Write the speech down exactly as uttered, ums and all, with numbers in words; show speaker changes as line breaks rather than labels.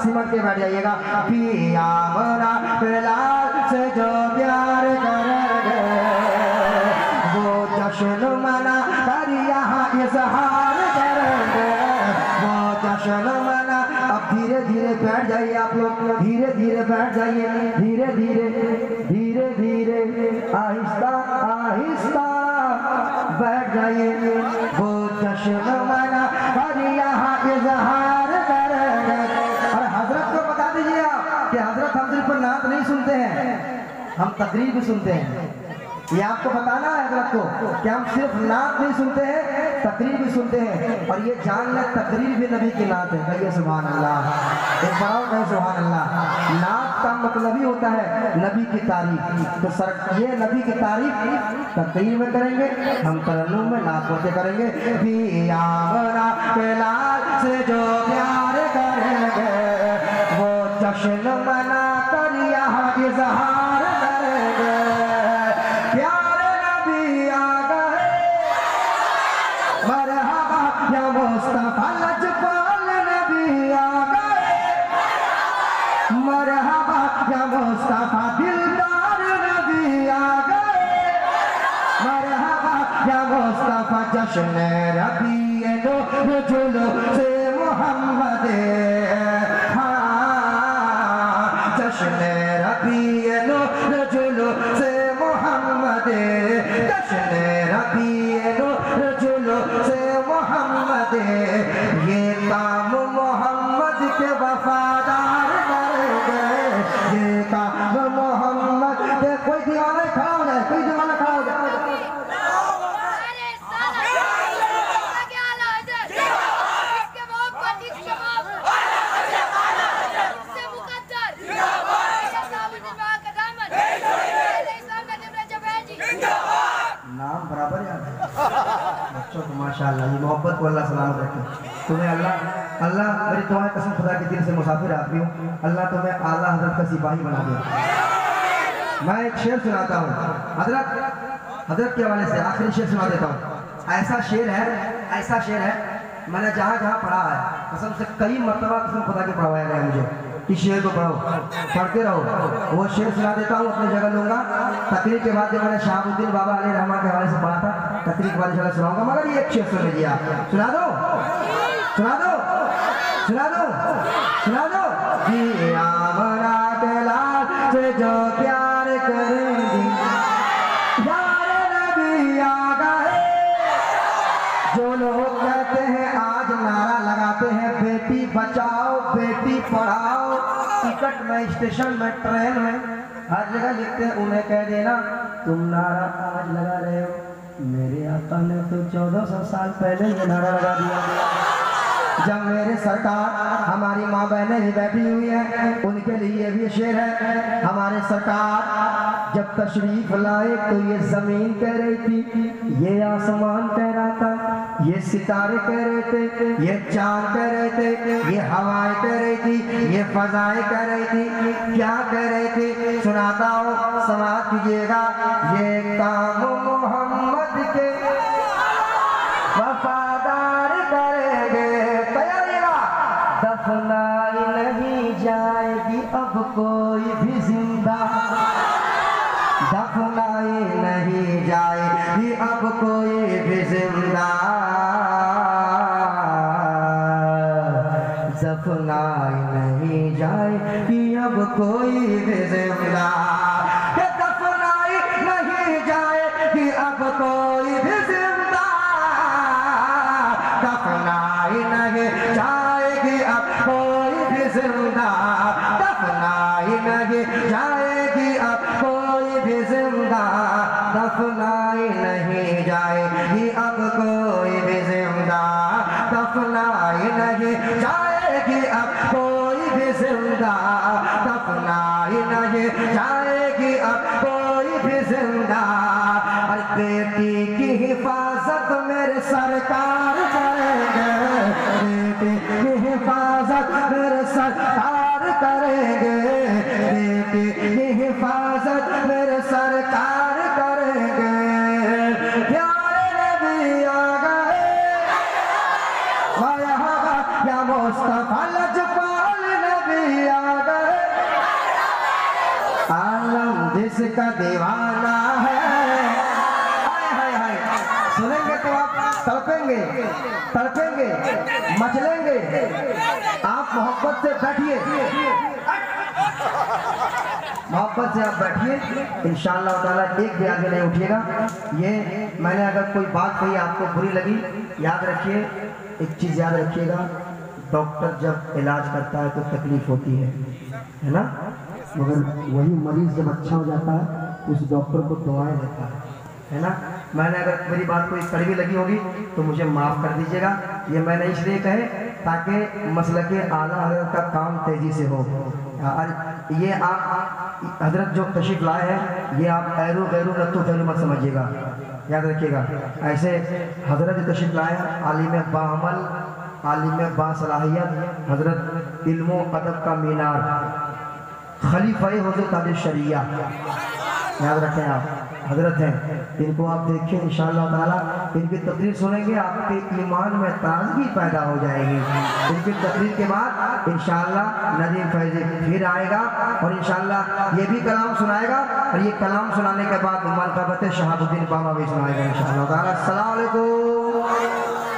सिमट के बैठ जाइएगा। पिया मोरा लाल से जो प्यार करेंगे वो जश्न मना कर यहाँ इजहार करेंगे, वो जश्न मना। अब धीरे धीरे बैठ जाइए आप लोग, धीरे धीरे बैठ जाइए, धीरे धीरे धीरे धीरे आहिस्ता आहिस्ता बैठ जाइए। वो जश्न मना कर यहाँ इजहार करेंगे। और हजरत को बता दीजिए आप कि हजरत हम सिर्फ नात नहीं सुनते हैं, हम तकरीर भी सुनते हैं। ये आपको बताना है हजरत को कि हम सिर्फ नात नहीं सुनते हैं, तकरीर भी सुनते हैं। और ये जान ले तकरीर भी नबी की नात है। कहिए सुभान अल्लाह, एक बार कहिए सुभान अल्लाह। नात का मतलब ही होता है नबी की तारीफ। तो सर ये नबी की तारीफ तकरीर में करेंगे, हम तरन्नुम में नात होते करेंगे। पिया मोरा लाल से जो प्यार करेंगे वो जश्न मना कर यहाँ इजहार करेंगे। प्यारे नबी आ गए मरहबा या मुस्तफा लजपाल नबी आ गए, मरहबा या मुस्तफा दिलदार नबी आ गए, मरहबा या मुस्तफा जश्न रबी लो जुलो से मोहम्मद, हाँ जश्न रबी लो जुलो से मोहम्मद, जश्न रबी लो जुलो से मोहम्मद। ये काम मोहम्मद के वफादार करेंगे, ये काम मोहम्मद के। कोई दीवाना खड़ा हो जाए, कोई दीवाना खड़ा हो जाए। नाम बराबर याद है बच्चों को, माशाअल्लाह। ये मोहब्बत को अल्लाह सलामत रखे। तुम्हें अल्लाह अल्लाह मेरी दुआ कसम खुदा के दिल से मुसाफिर आप भी हो, अल्लाह तुम्हें आला हजरत का सिपाही बना दे। मैं एक शेर सुनाता हूँ हजरत हजरत के हवाले से, आखिरी शेर सुना देता हूँ। ऐसा शेर है, ऐसा शेर है मैंने जहाँ जहाँ पढ़ा है कसम से कई मरतबा कसम खुदा के पढ़वाया गया मुझे कि शेर को पढ़ो, पढ़ते रहो। वो शेर सुना देता हूँ, अपनी जगह लूंगा। तकरीर के बाद मैंने शहाबुद्दीन बाबा अलैहि रहमान के हवाले से पढ़ा था, तकरीर के बाद इंशाल्लाह सुनाऊंगा। मगर ये एक शेर सुन लीजिए आप। सुना दो सुना दो सुना दो सुना दो। जी आमना लाल से जो प्यार करेंगे यार नबी आ गए। जो लोग कहते हैं आज नारा लगाते हैं बेटी बचाओ बेटी पढ़ाओ, टिकट में स्टेशन में ट्रेन में हर जगह लिखते हैं, उन्हें कह देना तुम नारा आज लगा रहे हो, मेरे आका ने तो चौदह सौ साल पहले ये नारा लगा दिया। जब मेरे सरकार हमारी माँ बहनें भी बैठी हुई हैं, उनके लिए भी शेर है। हमारे सरकार जब तशरीफ लाए तो ये जमीन कह रही थी, ये आसमान कह रहा था, ये सितारे कह रहे थे, ये चांद कह रहे थे, ये हवाएं कह रही थी, ये फजाएं कह रही थी। क्या कह रहे थे सुनाता हूँ, समाज कीजिएगा। ये काम मोहम्मद के वफादार करेंगे, तैयारिएगा। दफनाई नहीं जाएगी अब कोई भी जिंदा, दफनाई नहीं जाएगी अब कोई भी जिंदा, दफनाई नहीं जाएगी अब कोई भी जिंदा, दफनाई नहीं जाएगी अब कोई भी जिंदा, दफनाई नहीं जाएगी अब कोई भी जिंदा, दफनाई नहीं जाएगी अब कोई भी जिंदा, दफनाई नहीं जाएगी अब कोई भी जिंदा, दफनाई नहीं जाएगी अब कोई भी जिंदा, दफनाई नहीं जाएगी अब कोई भी जिंदा। और बेटी की हिफाजत मेरे सरकार करेंगे, बेटी की हिफाजत मेरे सरकार करेंगे, बेटी की हिफाजत मेरे सरकार करेंगे। प्यारे नबी आ गए मरहबा या मुस्तफा लजपाल नबी जिसका दीवाना है, हाय हाय हाय, सुनेंगे तो आप तड़पेंगे तड़पेंगे मचलेंगे। आप मोहब्बत से बैठिए, मोहब्बत से आप बैठिए, इंशाअल्लाह ताला एक भी आगे नहीं उठिएगा। ये मैंने अगर कोई बात कही आपको बुरी लगी, याद रखिए, एक चीज़ याद रखिएगा, डॉक्टर जब इलाज करता है तो तकलीफ होती है, है ना, मगर वही मरीज जब अच्छा हो जाता है उस डॉक्टर को दुआएं देता है, है ना। मैंने अगर मेरी बात कोई कड़वी लगी होगी तो मुझे माफ़ कर दीजिएगा। ये मैंने इसलिए कहे ताकि मसलके आला हज़रत का काम तेज़ी से हो। और ये आप हज़रत जो तशरीफ़ लाए हैं, ये आप ऐरू गैरू नत्तू गैरू मत समझिएगा, याद रखिएगा। ऐसे हज़रत जो तशरीफ़ लाए हैं, आलिम बाअमल, आलिम बासलाहियत, हज़रत इल्मो अदब का मीनार, खलीफा हुज़ूर ताज शरिया, याद रखें आप, हजरत हैं। इनको आप देखिए, इंशाअल्लाह ताला इनकी तकरीर सुनेंगे आपके ईमान में ताजगी पैदा हो जाएगी। इनकी तकरीर के बाद इंशाअल्लाह नदीम फैजी फिर आएगा और इंशाअल्लाह ये भी कलाम सुनाएगा, और ये कलाम सुनाने के बाद मनक़बत शहाबुद्दीन बाबा भी सुनाएगा इंशाअल्लाह ताला। अस्सलाम वालेकुम।